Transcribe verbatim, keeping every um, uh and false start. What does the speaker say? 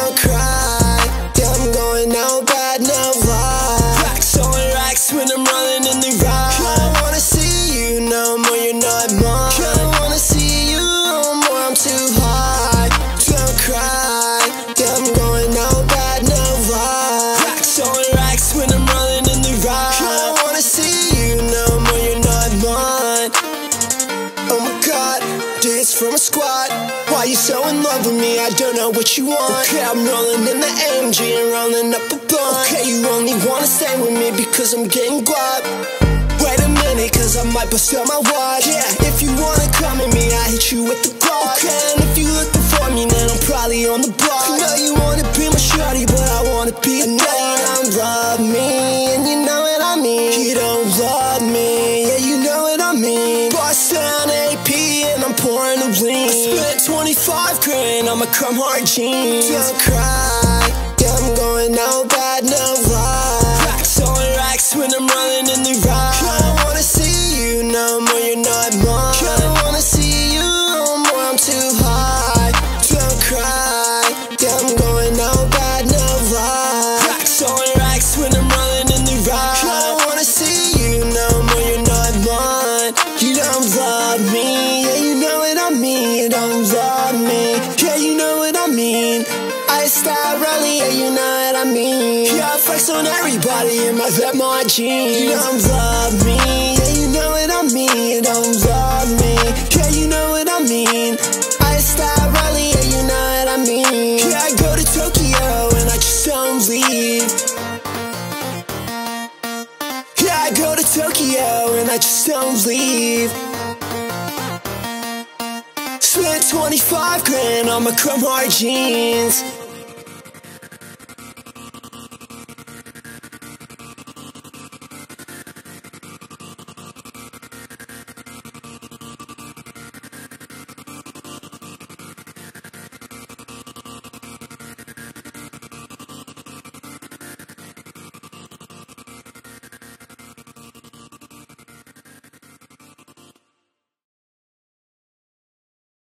don't cry. Yeah, I'm going out bad, no lie. Racks on racks when I'm rolling in the ride. I don't wanna see you no more, you're not mine. I don't wanna see you no more, I'm too high. Don't cry. Yeah, I'm going out bad, no lie. Racks on racks when I'm rolling in the ride. I don't wanna see you no more, you're not mine. Oh my God, this from a squad. Why you so in love with me? I don't know what you want. Okay, I'm rolling in the A M G and rolling up a blunt. Okay, you only wanna stay with me because I'm getting guap. Wait a minute, cause I might bust out my watch. Yeah, if you wanna come at me, I hit you with the Glock. Okay, and if you looking for me, then I'm probably on the block. I know you wanna be my shorty, but I wanna be a nut. You don't love me, and you know what I mean. You don't love me, yeah, you know what I mean. Bust down A P and I'm pouring the lean. I spent twenty-five grand on my Chrome Heart jeans. Don't cry, yeah, I'm going out bad, no lie. Racks on racks when I'm rolling in the ride. I don't wanna see you no more, you're not mine. I don't wanna see you no more, I'm too high. Don't cry, yeah, I'm going out bad, no lie. Racks on racks when I'm rolling in the ride. I don't wanna see you no more, you're not mine. You don't love me, yeah, you know what I mean. You don't love me, yeah, you know what I mean. I style rolling, yeah, you know what I mean. Yeah, I flex on everybody in my Vetements jeans. You don't love me, yeah, you know what I mean. You don't love me, yeah, you know what I mean. I style rolling, yeah, you know what I mean. Yeah, I go to Tokyo and I just don't leave. Yeah, I go to Tokyo and I just don't leave. Spent twenty-five grand on my Chrome Heart jeans.